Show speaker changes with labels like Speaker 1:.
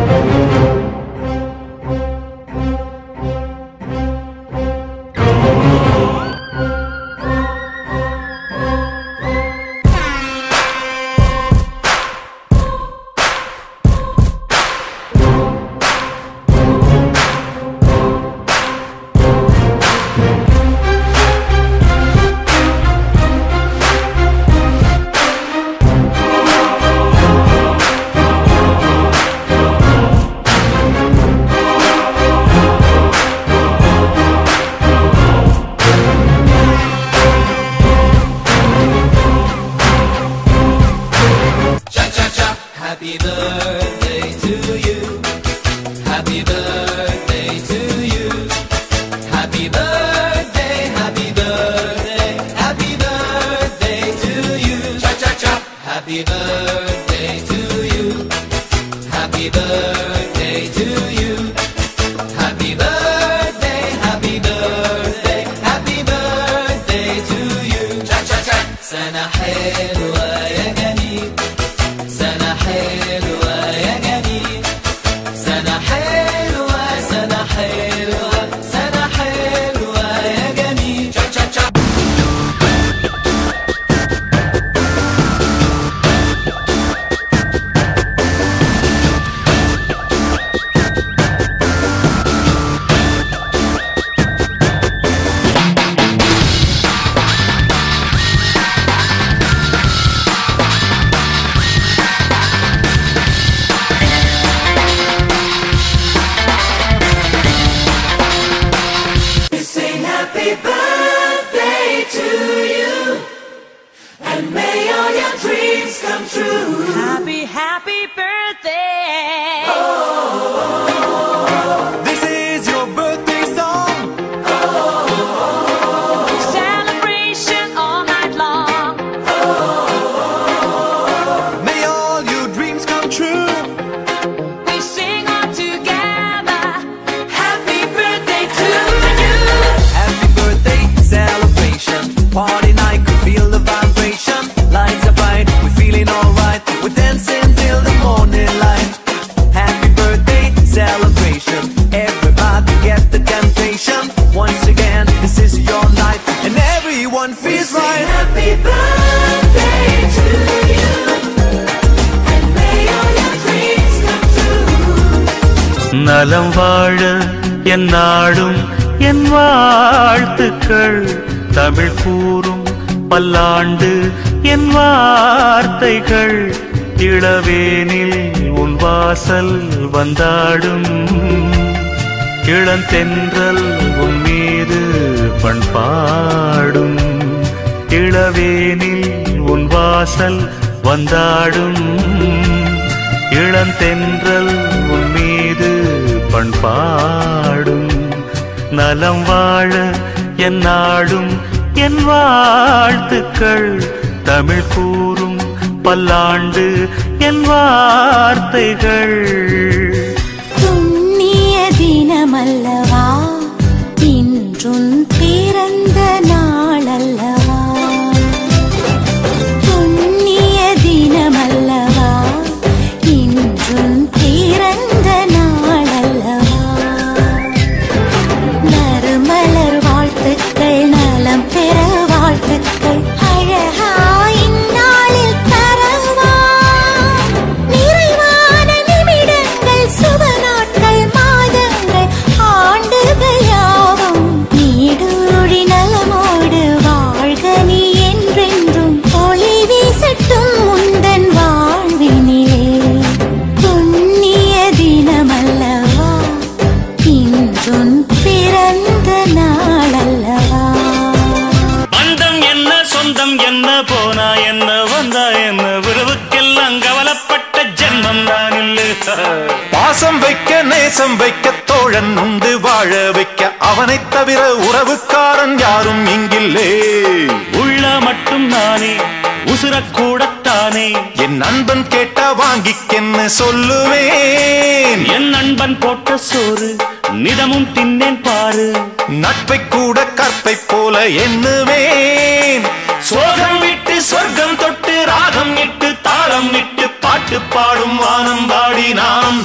Speaker 1: Happy birthday to you. Happy birthday to you. Happy birthday, happy birthday, happy birthday to you. Cha cha cha. Happy birthday to you. Happy birthday to you. Happy birthday, happy birthday, happy birthday to you. Cha cha cha. سنة حلوة يا جميل. سنة حلوة يا جميل. سنة حلوة سنة حلوة سنة حلوة يا جميل. تشا تشا تشا. Happy birthday to you, and may all your dreams come true.
Speaker 2: Happy, happy birthday.
Speaker 1: Oh,
Speaker 3: this is your birthday song.
Speaker 2: Celebration all night long.
Speaker 3: May all your dreams come true.
Speaker 2: We sing all together. Happy birthday to you.
Speaker 3: Happy birthday celebration. Party night, could feel the vibration. Lights are bright, we're feeling alright. We're dancing till the morning light. Happy birthday celebration. Everybody get the temptation. Once again, this is your night, and everyone feels right.
Speaker 1: happy birthday to you, and may all your dreams come true.
Speaker 4: நலம் வாழ என் நாடும் என் வாழ்த்துக்கள் தமிழ் கூறும் பல்லாண்டு என் வார்த்தைகள் இளவேனில் உன் வாசல் வந்தாடும் இளந்தென்றல் உன் மீது பண்பாடும் இளவேனில் உன் வாசல் வந்தாடும் இளந்தென்றல் உன் மீது பண்பாடும் நலம் வாழ என் நாடும் என் வாழ்த்துக்கள் தமிழ் கூறும் பல்லாண்டு என் வார்த்தைகள்
Speaker 5: புண்ணிய தினமல்லவா இன்றும் பிறந்த நாளல்லவா புண்ணிய தினமல்லவா இன்றும் பிறந்த நாளல்லவா நறுமலர் வாழ்த்துக்கள் நலம் பெற வாழ்த்துக்கள் அழகா இந்நாளில் தரவா நிறைவான நிமிடங்கள் சுப நாட்கள் மாதங்கள் ஆண்டுகள் யாவும் நீடூழி நலமோடு வாழ்க நீ என்றென்றும் ஒளி வீசட்டும் முந்தன் வாழ்வினிலே புண்ணிய தினமல்லவா இன்றும் பிறந்த நாளல்லவா
Speaker 4: பந்தம் என்ன சொந்தம் என்ன போனா என்ன வந்தா என்ன உறவுக்கெல்லாம் கவலைப்பட்ட ஜென்மம் நான் இல்லை
Speaker 3: பாசம் வைக்க நேசம் வைக்க தோழன் உண்டு வாழ வைக்க அவனைத் தவிர உறவுக்காரன் யாரும் இங்கில்லே
Speaker 4: உள்ள மட்டும் நானே உசுரக்கூடத்தானே
Speaker 3: என் நண்பன் கேட்டா வாங்கிக்கென்னு சொல்லுவேன்
Speaker 4: என் நண்பன் போட்ட சோறு நிதமும் தின்னேன் பாரு
Speaker 3: நட்பை கூட கற்பை போல எண்ணுவேன்
Speaker 4: சோகம் விட்டு சொர்க்கம் தொட்டு ராகம் இட்டு தாளம் இட்டு பாட்டு பாடும் வானம் பாடி நாம்